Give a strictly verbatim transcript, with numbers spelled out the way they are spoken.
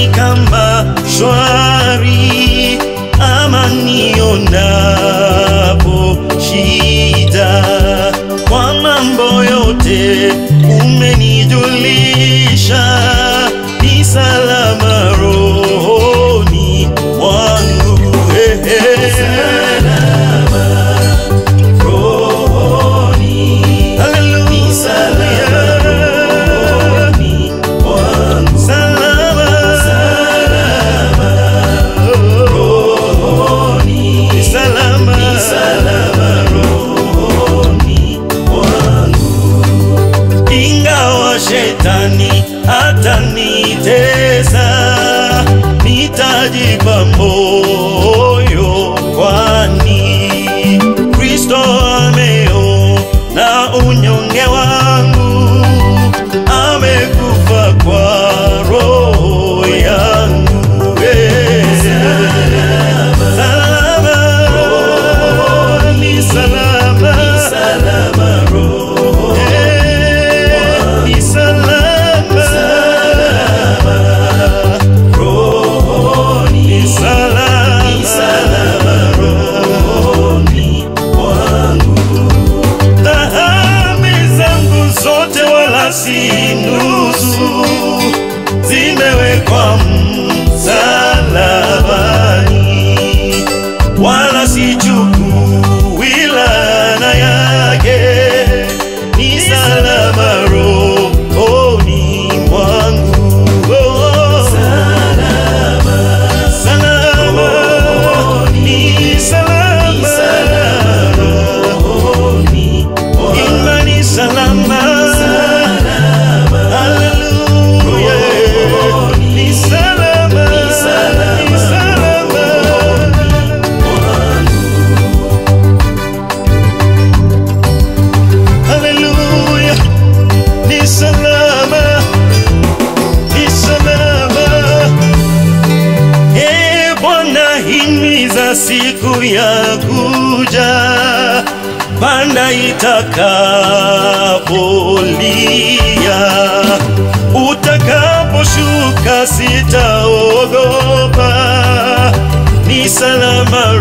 ni kama shwari, amani onapo shida. Kwa mambo yote umenijulisha, ni salama rohoni mwangu. Hey, hey. Salama rohoni, hallelujah. Ni salama rohoni mwangu. Salama, salama rohoni, ni salama, ni salama rohoni mwangu. Ingawa shetani atanitesa, nitajipa moyo, kwani Kristo ameona unyonge wangu, amekufa kwa roho yangu. Hey. Salama, salama rohoni, salama, ni salama rohoni. Hey. Ni salama, salama rohoni, ni salama, ni salama rohoni mwangu. Dhambi zangu zote wala si nusu, zimewekwa msalabani, wala sichukui laana yake, ni salama rohoni mwangu. Oh, salama, salama rohoni, ni salama, ni salama rohoni mwangu. Imani salama, salama, hallelujah. Ni salama, ni salama, ni salama rohoni mwangu. Hallelujah. Ni salama, ni salama. E Bwana, himiza siku ya kuja, panda itakapolia. Utakaposhuka sitaogopa, ni salama